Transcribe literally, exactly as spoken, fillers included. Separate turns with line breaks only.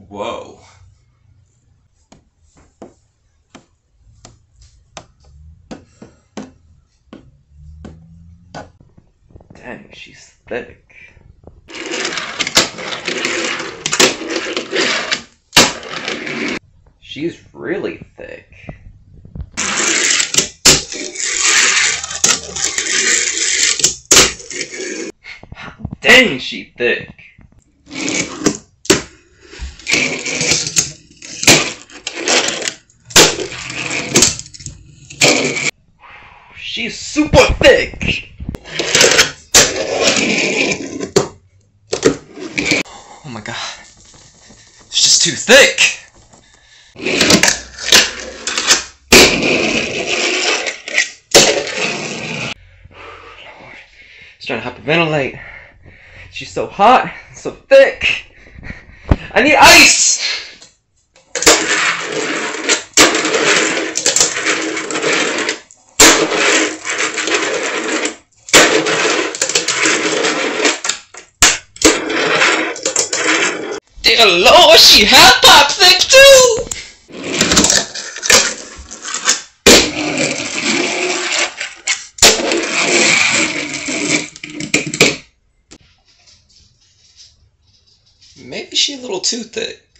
Whoa. Dang, she's thick. She's really thick. Dang, she thick. She's super thick. Oh my god. It's just too thick. Just trying to hyperventilate. She's so hot, so thick. I need ice! Dear Lord, she half pop thick too! Maybe she's a little too thick.